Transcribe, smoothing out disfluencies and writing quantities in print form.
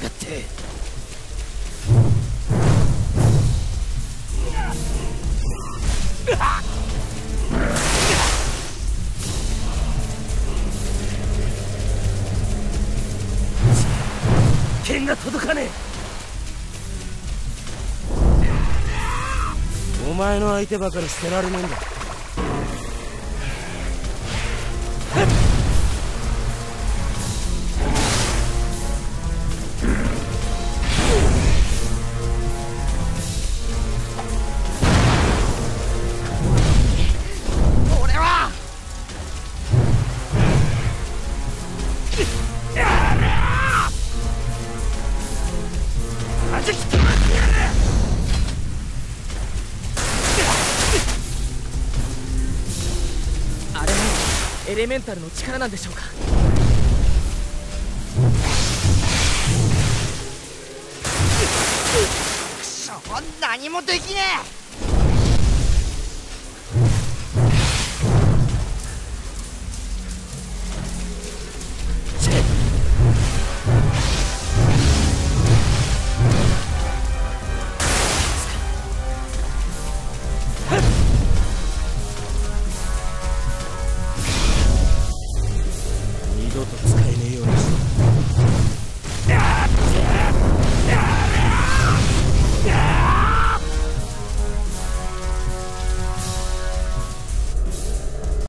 がって。剣が届かねえ。お前の相手ばかり捨てられねえんだ。 俺は弾き飛ばしてやる。 あれもエレメンタルの力なんでしょうか。 くそ、何もできねえ。 二度と